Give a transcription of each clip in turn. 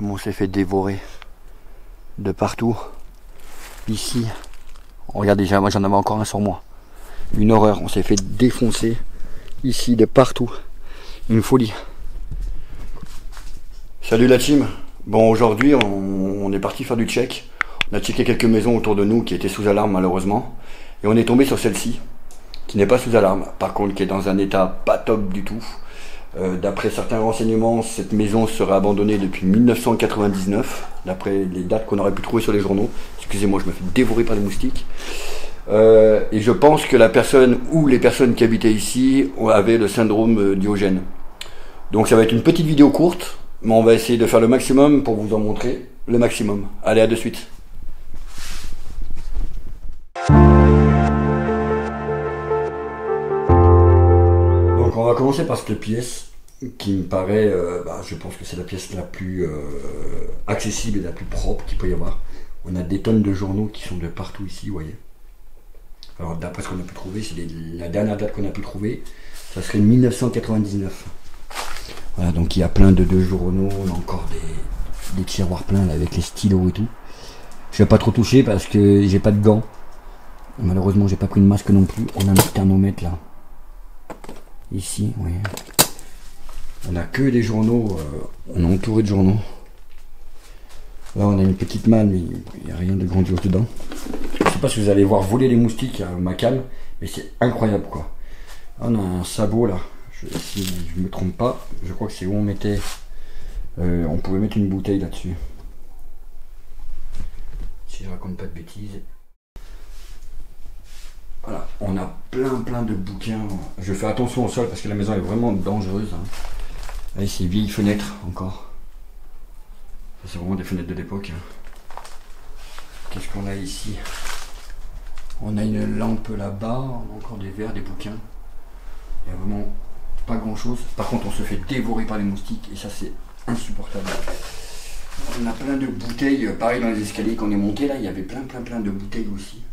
comment on s'est fait dévorer de partout. Ici, regardez, moi j'en avais encore un sur moi. Une horreur, on s'est fait défoncer ici de partout. Une folie. Salut la team. Bon, aujourd'hui on est parti faire du check. On a checké quelques maisons autour de nous qui étaient sous alarme malheureusement. Et on est tombé sur celle-ci, qui n'est pas sous alarme, par contre qui est dans un état pas top du tout. D'après certains renseignements, cette maison serait abandonnée depuis 1999, d'après les dates qu'on aurait pu trouver sur les journaux. Excusez-moi, je me fais dévorer par les moustiques. Et je pense que la personne ou les personnes qui habitaient ici avaient le syndrome Diogène. Donc ça va être une petite vidéo courte, mais on va essayer de faire le maximum pour vous en montrer le maximum. Allez, à de suite. Donc on va commencer par cette pièce qui me paraît, je pense que c'est la pièce la plus accessible et la plus propre qu'il peut y avoir. On a des tonnes de journaux qui sont de partout ici, vous voyez. Alors d'après ce qu'on a pu trouver, c'est la dernière date qu'on a pu trouver, ça serait 1999. Voilà, donc il y a plein de journaux, on a encore des tiroirs pleins là, avec les stylos et tout. Je vais pas trop toucher parce que j'ai pas de gants. Malheureusement j'ai pas pris de masque non plus. On a un petit thermomètre là. Ici, oui. On a que des journaux, on est entouré de journaux. Là on a une petite manne, mais il n'y a rien de grandiose dedans. Je sais pas si vous allez voir voler les moustiques à ma canne, mais c'est incroyable quoi. Là, on a un sabot là, si je ne me trompe pas, je crois que c'est où on mettait, on pouvait mettre une bouteille là-dessus. Si je raconte pas de bêtises. Voilà, on a plein de bouquins. Je fais attention au sol parce que la maison est vraiment dangereuse. Hein. Allez, ces vieilles fenêtres encore. C'est vraiment des fenêtres de l'époque. Qu'est-ce qu'on a ici? On a une lampe là-bas, on a encore des verres, des bouquins. Il n'y a vraiment pas grand-chose. Par contre, on se fait dévorer par les moustiques et ça, c'est insupportable. On a plein de bouteilles, pareil dans les escaliers qu'on est monté là, il y avait plein de bouteilles aussi.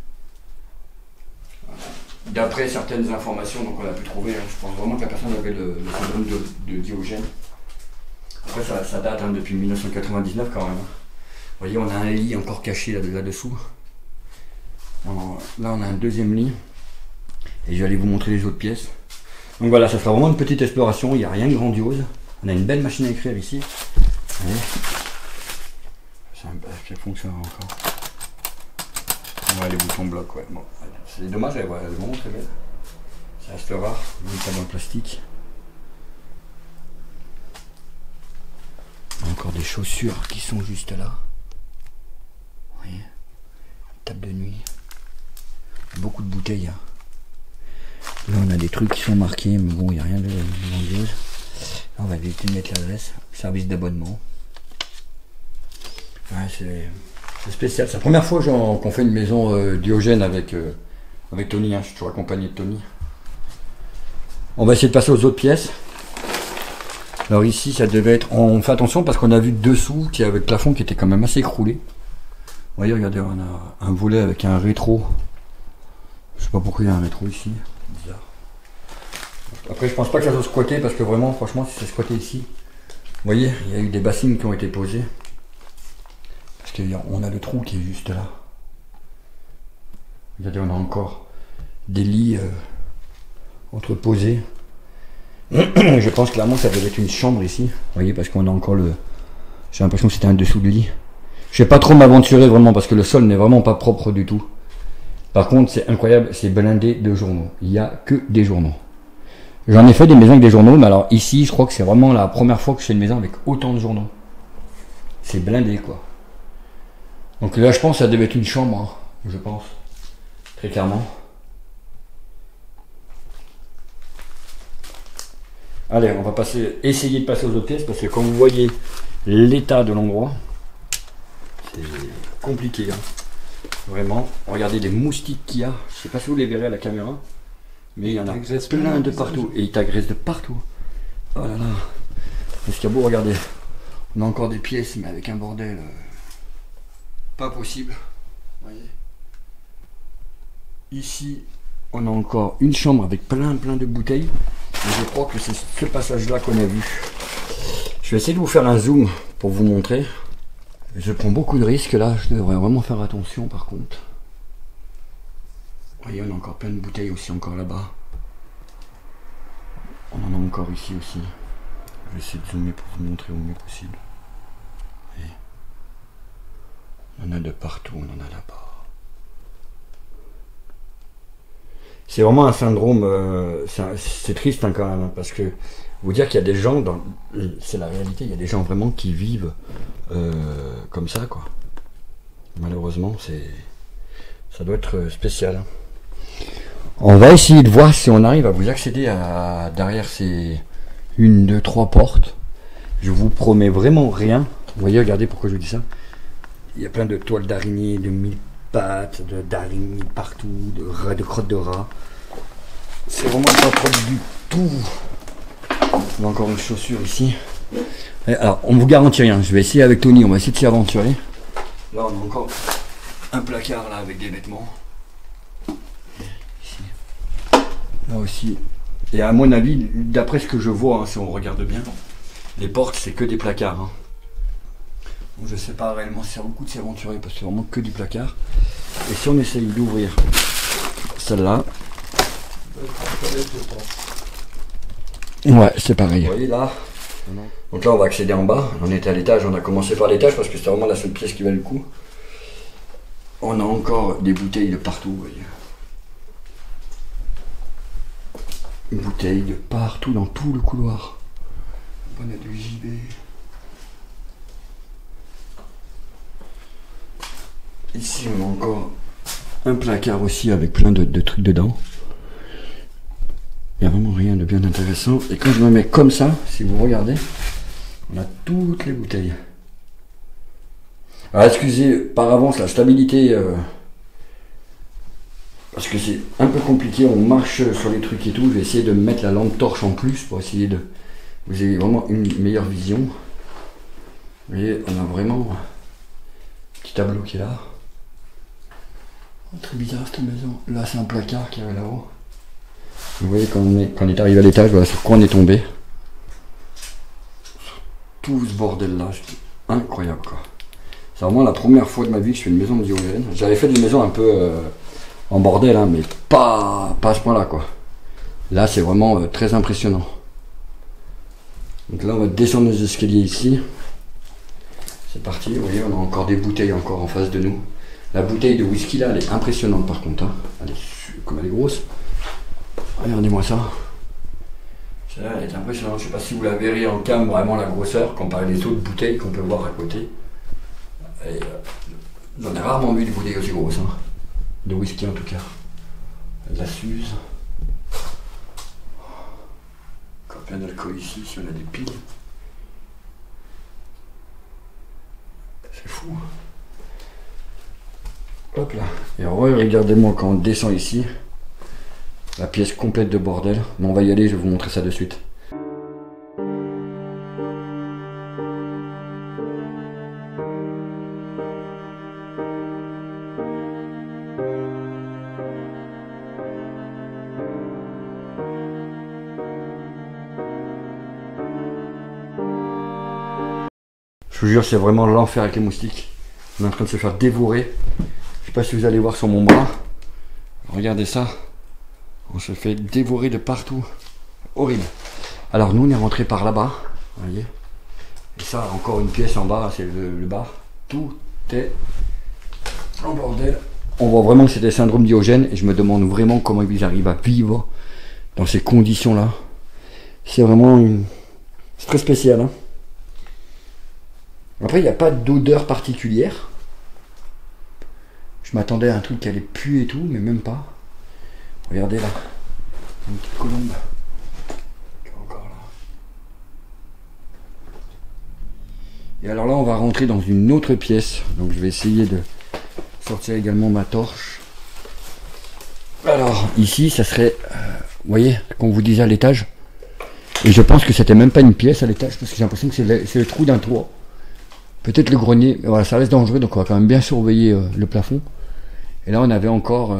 D'après certaines informations donc on a pu trouver, hein, je pense vraiment que la personne avait le syndrome de Diogène. Après ça date hein, depuis 1999 quand même. Vous voyez, on a un lit encore caché là-dessous. Là on a un deuxième lit. Et je vais aller vous montrer les autres pièces. Donc voilà, ça sera vraiment une petite exploration, il n'y a rien de grandiose. On a une belle machine à écrire ici. Ça fonctionne encore. Ouais, les boutons bloquent, ouais. Bon, c'est dommage, elle est vraiment très belle. Ça reste rare, une table en plastique. Encore des chaussures qui sont juste là. Vous voyez, table de nuit. Beaucoup de bouteilles. Hein. Là, on a des trucs qui sont marqués, mais bon, il n'y a rien de grandiose. Là, on va éviter de mettre l'adresse. Service d'abonnement. Ouais, c'est spécial. C'est la première fois qu'on fait une maison Diogène avec Tony. Hein. Je suis toujours accompagné de Tony. On va essayer de passer aux autres pièces. Alors ici, ça devait être... On fait attention parce qu'on a vu dessous qu'il y avait le plafond qui était quand même assez écroulé. Vous voyez, regardez, on a un volet avec un rétro. Je sais pas pourquoi il y a un rétro ici. Bizarre. Après, je pense pas que ça soit squatté parce que vraiment, franchement, si c'est squatté ici, vous voyez, il y a eu des bassines qui ont été posées. Parce qu'on a le trou qui est juste là. Regardez, on a encore des lits entreposés. Je pense clairement que ça devait être une chambre ici. Vous voyez, parce qu'on a encore le... J'ai l'impression que c'était un dessous de lit. Je vais pas trop m'aventurer vraiment parce que le sol n'est vraiment pas propre du tout. Par contre, c'est incroyable, c'est blindé de journaux. Il n'y a que des journaux. J'en ai fait des maisons avec des journaux, mais alors ici, je crois que c'est vraiment la première fois que je fais une maison avec autant de journaux. C'est blindé, quoi. Donc là, je pense que ça devait être une chambre, hein, je pense. Très clairement. Allez, on va essayer de passer aux autres pièces, parce que comme vous voyez, l'état de l'endroit, c'est compliqué. Hein. Vraiment, regardez les moustiques qu'il y a. Je sais pas si vous les verrez à la caméra, mais il y en a plein de partout. Et ils t'agressent de partout. Oh là là. Est-ce qu'il y a beau, regardez. On a encore des pièces, mais avec un bordel pas possible. Voyez. Ici, on a encore une chambre avec plein de bouteilles. Et je crois que c'est ce passage-là qu'on a vu. Je Je vais essayer de vous faire un zoom pour vous montrer. Je prends beaucoup de risques là, je devrais vraiment faire attention par contre. Vous voyez, on a encore plein de bouteilles aussi encore là-bas. On en a encore ici aussi. Je vais essayer de zoomer pour vous montrer au mieux possible. Et on en a de partout, on en a là-bas. C'est vraiment un syndrome, c'est triste hein, quand même, hein, parce que vous dire qu'il y a des gens, c'est la réalité, il y a des gens vraiment qui vivent comme ça, quoi. Malheureusement, ça doit être spécial. Hein. On va essayer de voir si on arrive à vous accéder derrière ces 1, 2, 3 portes. Je vous promets vraiment rien. Vous voyez, regardez pourquoi je vous dis ça. Il y a plein de toiles d'araignée, de mille pattes, d'araignées partout, de crottes de rats. C'est vraiment pas propre du tout. On a encore une chaussure ici. Et alors, on vous garantit rien. Je vais essayer avec Tony, on va essayer de s'y aventurer. Là, on a encore un placard là avec des vêtements. Ici. Là aussi. Et à mon avis, d'après ce que je vois, hein, si on regarde bien, les portes c'est que des placards. Hein. Donc je sais pas réellement si ça vaut le coup de s'y aventurer parce que c'est vraiment que du placard. Et si on essaye d'ouvrir celle-là. Ouais, c'est pareil. Vous voyez là. Donc là on va accéder en bas. On était à l'étage, on a commencé par l'étage parce que c'était vraiment la seule pièce qui valait le coup. On a encore des bouteilles de partout, vous voyez. Une bouteille de partout dans tout le couloir. On a du JB. Ici on a encore un placard aussi avec plein de trucs dedans. Il n'y a vraiment rien de bien intéressant. Et quand je me mets comme ça, si vous regardez, on a toutes les bouteilles. Alors excusez par avance la stabilité, parce que c'est un peu compliqué, on marche sur les trucs et tout. Je vais essayer de mettre la lampe torche en plus pour essayer de... Vous avez vraiment une meilleure vision. Vous voyez, on a vraiment un petit tableau qui est là. Oh, très bizarre cette maison. Là c'est un placard qui est là-haut. Vous voyez quand on est arrivé à l'étage, voilà sur quoi on est tombé. Tout ce bordel là, c'est incroyable quoi. C'est vraiment la première fois de ma vie que je fais une maison de Diogène. J'avais fait des maisons un peu en bordel, hein, mais pas à ce point là quoi. Là c'est vraiment très impressionnant. Donc là on va descendre les escaliers ici. C'est parti, vous voyez on a encore des bouteilles encore en face de nous. La bouteille de whisky là elle est impressionnante par contre. Hein. Comme elle est grosse. Regardez-moi ça. Celle-là elle est impressionnante. Je ne sais pas si vous la verrez en cam vraiment la grosseur comparé les autres bouteilles qu'on peut voir à côté. J'en ai rarement vu des bouteilles aussi grosses. Hein. De whisky en tout cas. De la Suze. Encore plein d'alcool ici, si on a des piles. C'est fou. Hop là. Et regardez-moi quand on descend ici. La pièce complète de bordel. Mais on va y aller, je vais vous montrer ça de suite. Je vous jure, c'est vraiment l'enfer avec les moustiques. On est en train de se faire dévorer. Je sais pas si vous allez voir sur mon bras. Regardez ça. On se fait dévorer de partout. Horrible. Alors nous on est rentré par là-bas. Vous voyez. Et ça, encore une pièce en bas, c'est le bar. Tout est en bordel. On voit vraiment que c'est des syndromes Diogène. Et je me demande vraiment comment ils arrivent à vivre dans ces conditions-là. C'est vraiment c'est très spécial. Hein. Après, il n'y a pas d'odeur particulière. Je m'attendais à un truc qui allait puer et tout, mais même pas. Regardez là, une petite colombe. Encore là. Et alors là, on va rentrer dans une autre pièce. Donc je vais essayer de sortir également ma torche. Alors ici, ça serait, vous voyez, comme on vous disait à l'étage. Et je pense que c'était même pas une pièce à l'étage, parce que j'ai l'impression que c'est le trou d'un toit. Peut-être le grenier, mais voilà, ça reste dangereux, donc on va quand même bien surveiller le plafond. Et là, on avait encore...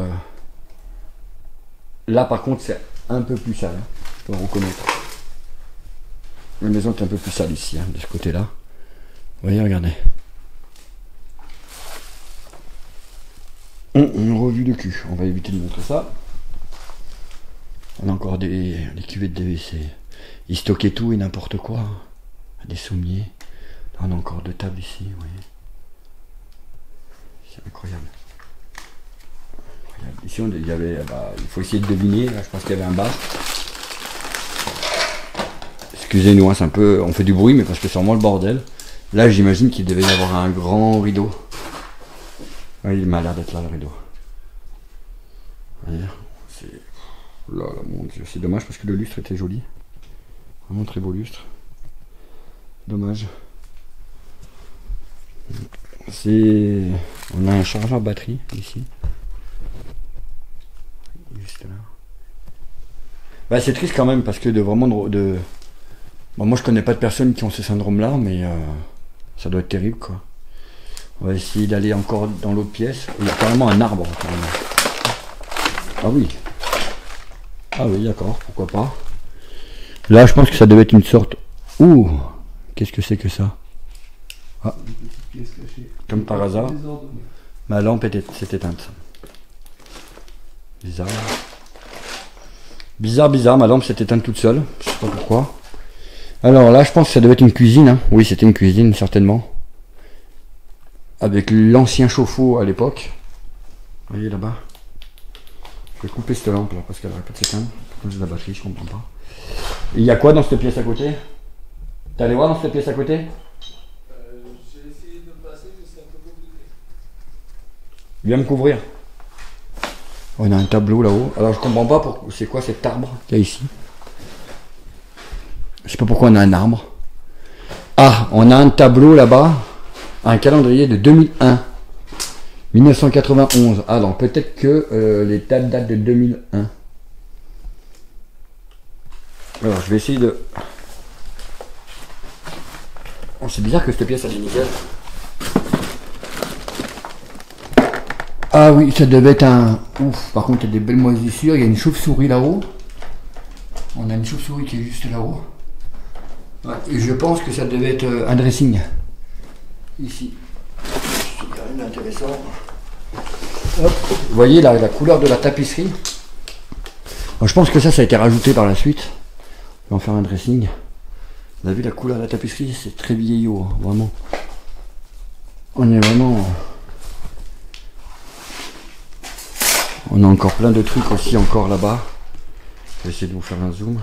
Là, par contre, c'est un peu plus sale, hein, je peux reconnaître. La maison est un peu plus sale ici, hein, de ce côté-là. Vous voyez, regardez. Une revue de cul. On va éviter de montrer ça. On a encore des cuvettes de WC. Ils stockaient tout et n'importe quoi. Des sommiers. Là, on a encore 2 tables ici, vous voyez. C'est incroyable. Ici, il y avait, il faut essayer de deviner. Là, je pense qu'il y avait un bar. Excusez-nous, hein, c'est un peu, on fait du bruit, mais parce que c'est vraiment le bordel. Là, j'imagine qu'il devait y avoir un grand rideau. Oui, il m'a l'air d'être là, le rideau. Voyez, c'est... Là, là, mon Dieu, c'est dommage parce que le lustre était joli. Vraiment très beau lustre. Dommage. C'est... On a un chargeur batterie ici. Juste là. Bah, c'est triste quand même parce que Bon, moi je connais pas de personnes qui ont ce syndrome là, mais ça doit être terrible quoi. On va essayer d'aller encore dans l'autre pièce. Il y a carrément un arbre. Carrément. Ah oui. Ah oui, d'accord, pourquoi pas. Là je pense que ça devait être une sorte... Ouh, qu'est-ce que c'est que ça? Ah. Comme par hasard, ma lampe s'est éteinte. Bizarre. Bizarre, ma lampe s'est éteinte toute seule. Je sais pas pourquoi. Alors là, je pense que ça devait être une cuisine. Hein. Oui, c'était une cuisine, certainement. Avec l'ancien chauffe-eau à l'époque. Vous voyez là-bas. Je vais couper cette lampe là parce qu'elle arrête pas de s'éteindre. Pourquoi j'ai la batterie, je comprends pas. Et il y a quoi dans cette pièce à côté? T'es allé voir dans cette pièce à côté? J'ai essayé de passer, mais c'est un peu compliqué. Viens me couvrir. On a un tableau là-haut. Alors je comprends pas c'est quoi cet arbre qu'il y a ici. Je sais pas pourquoi on a un arbre. Ah, on a un tableau là-bas. Un calendrier de 2001. 1991. Ah donc peut-être que les dates datent de 2001. Alors je vais essayer de... Oh, c'est bizarre que cette pièce elle est nickel. Ah oui, ça devait être un... Ouf, par contre il y a des belles moisissures. Il y a une chauve-souris là-haut. On a une chauve-souris qui est juste là-haut. Ouais, et je pense que ça devait être un dressing. Ici. C'est quand même intéressant. Hop. Vous voyez la couleur de la tapisserie. Alors, je pense que ça a été rajouté par la suite. On va en faire un dressing. Vous avez vu la couleur de la tapisserie, c'est très vieillot, hein, vraiment. On est vraiment... On a encore plein de trucs aussi encore là-bas. Je vais essayer de vous faire un zoom.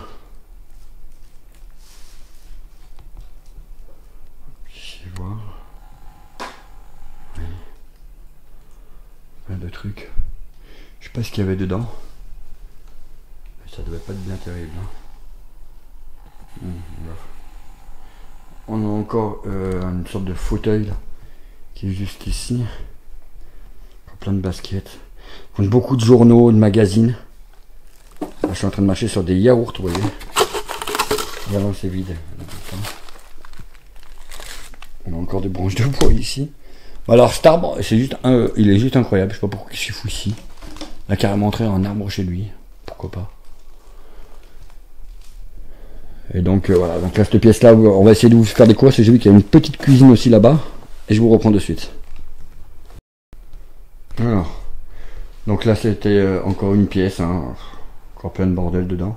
Je vais voir. Oui. Plein de trucs. Je sais pas ce qu'il y avait dedans. Mais ça devait pas être bien terrible. Hein. On a encore une sorte de fauteuil là, qui est juste ici. Plein de baskets. On a beaucoup de journaux, de magazines. Là, je suis en train de marcher sur des yaourts, vous voyez. Et avant c'est vide. On a encore des branches de bois ici. Alors cet arbre, c'est juste il est juste incroyable. Je sais pas pourquoi il s'y fout ici. Il a carrément entré un arbre chez lui. Pourquoi pas. Et donc voilà, donc là cette pièce là, on va essayer de vous faire découvrir. J'ai vu qu'il y a une petite cuisine aussi là-bas. Et je vous reprends de suite. Alors, donc là c'était encore une pièce, hein. Encore plein de bordel dedans.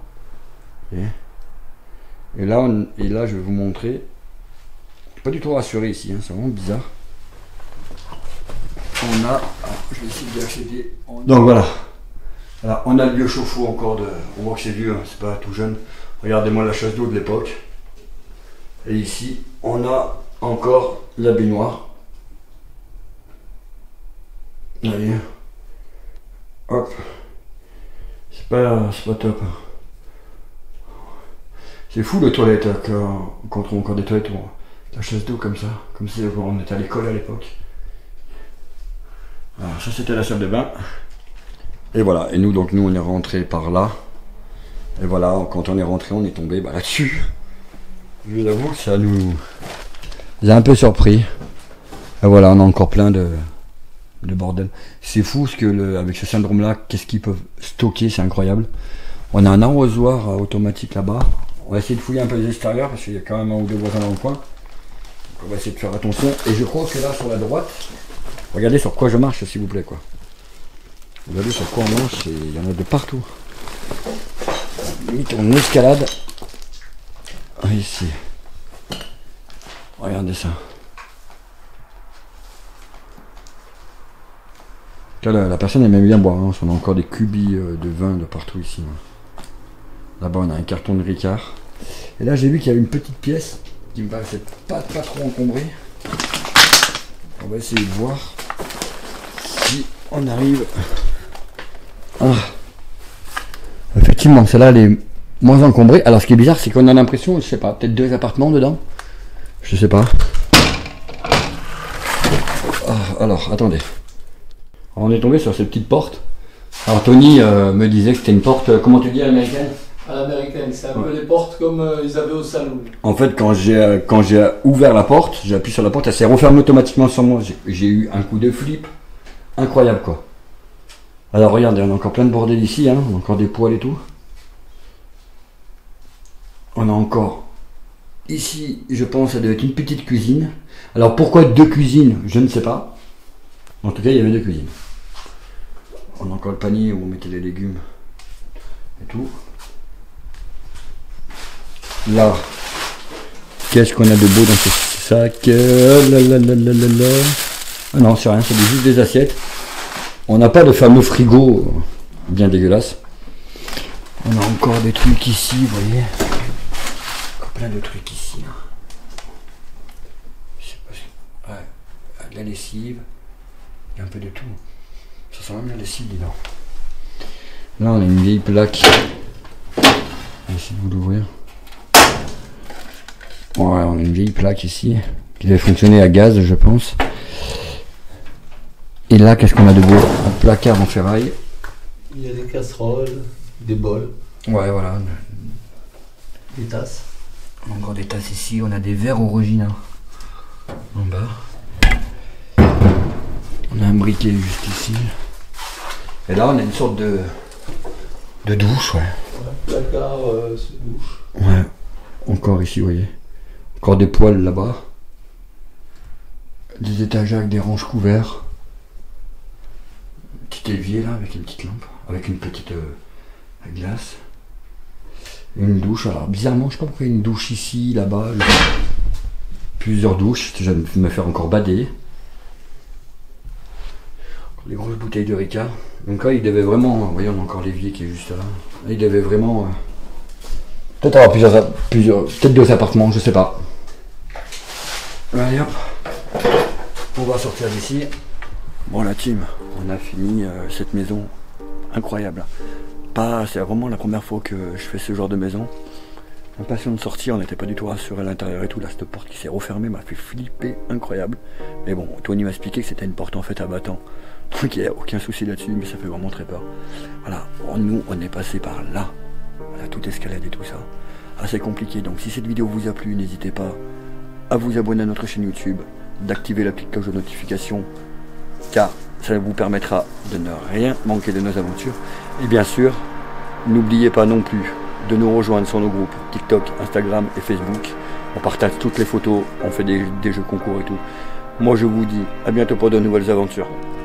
Et là, je vais vous montrer. Pas du tout rassuré ici, hein, c'est vraiment bizarre. On a, je vais essayer d'y accéder. Donc voilà. Alors, on a le vieux chauffe-eau encore de. On voit que c'est vieux, hein, c'est pas tout jeune. Regardez-moi la chasse d'eau de l'époque. Et ici, on a encore la baignoire. Allez. Hop. C'est pas top. C'est fou les toilettes quand on trouve encore des toilettes où la chasse d'eau comme ça, comme si on était à l'école à l'époque. Alors ça c'était la salle de bain. Et voilà, et nous on est rentré par là. Et voilà, quand on est rentré, on est tombé là-dessus. Je vous avoue que ça nous a un peu surpris. Et voilà, on a encore plein de bordel. C'est fou ce que avec ce syndrome là, qu'est-ce qu'ils peuvent stocker, c'est incroyable. On a un arrosoir automatique là-bas. On va essayer de fouiller un peu les extérieurs parce qu'il y a quand même un ou deux voisins dans le coin. Donc on va essayer de faire attention. Et je crois que là sur la droite, regardez sur quoi je marche s'il vous plaît quoi. Regardez sur quoi on marche et il y en a de partout. Limite on escalade. Ici. Regardez ça. Là, la personne aime bien boire. Hein. On a encore des cubis de vin de partout ici. Là-bas on a un carton de Ricard. Et là j'ai vu qu'il y avait une petite pièce qui me paraissait pas trop encombrée. On va essayer de voir si on arrive. Ah. Effectivement celle-là elle est moins encombrée. Alors ce qui est bizarre c'est qu'on a l'impression, je sais pas, peut-être 2 appartements dedans. Je sais pas. Ah, alors attendez. On est tombé sur cette petite porte. Alors Tony me disait que c'était une porte, comment tu dis, américaine? À l'américaine, c'est un peu les portes comme ils avaient au salon. En fait, quand j'ai ouvert la porte, j'ai appuyé sur la porte, elle s'est refermée automatiquement sur moi. J'ai eu un coup de flip incroyable quoi. Alors regardez, on a encore plein de bordel ici, hein. On a encore des poils et tout. On a encore ici, je pense, ça doit être une petite cuisine. Alors pourquoi 2 cuisines? Je ne sais pas. En tout cas, il y avait 2 cuisines. On a encore le panier où on mettait les légumes et tout. Là, qu'est-ce qu'on a de beau dans ce sac? Ah non, c'est rien, c'est juste des assiettes. On n'a pas de fameux frigo bien dégueulasse. On a encore des trucs ici, vous voyez. Encore plein de trucs ici. Je sais pas si... Ouais, de la lessive. Il y a un peu de tout. Ça sent même la lessive, dis donc. Là, on a une vieille plaque. Essayez de l'ouvrir. Ouais, on a une vieille plaque ici qui devait fonctionner à gaz, je pense. Et là, qu'est-ce qu'on a de beau? Un placard en ferraille. Il y a des casseroles, des bols. Ouais, voilà. Des tasses. On a encore des tasses ici. On a des verres originaux en bas. On a un briquet juste ici. Et là, on a une sorte de douche, ouais. Placard, douche. Ouais. Encore ici, vous voyez. Encore des poêles là-bas. Des étagères avec des ranges couverts. Un petit évier là avec une petite lampe. Avec une petite glace. Une douche. Alors bizarrement, je sais pas pourquoi il y a une douche ici, là-bas. Plusieurs douches. Je vais me faire encore bader. Les grosses bouteilles de Ricard. Donc là, il devait vraiment. Vous voyez, on a encore l'évier qui est juste là. Là il devait vraiment. Peut-être avoir plusieurs. Peut-être 2 appartements, je sais pas. Allez hop. On va sortir d'ici. Bon, la team, on a fini cette maison incroyable. C'est vraiment la première fois que je fais ce genre de maison. Impatient de sortir, on n'était pas du tout rassuré à l'intérieur et tout. Là, cette porte qui s'est refermée m'a fait flipper, incroyable. Mais bon, Tony m'a expliqué que c'était une porte en fait à battant. Donc il n'y a aucun souci là-dessus, mais ça fait vraiment très peur. Voilà, nous, on est passé par là. Voilà, toute escalade et tout ça. Assez compliqué. Donc si cette vidéo vous a plu, n'hésitez pas à vous abonner à notre chaîne YouTube, d'activer la petite cloche de notification, car ça vous permettra de ne rien manquer de nos aventures. Et bien sûr, n'oubliez pas non plus de nous rejoindre sur nos groupes TikTok, Instagram et Facebook. On partage toutes les photos, on fait des jeux concours et tout. Moi je vous dis à bientôt pour de nouvelles aventures.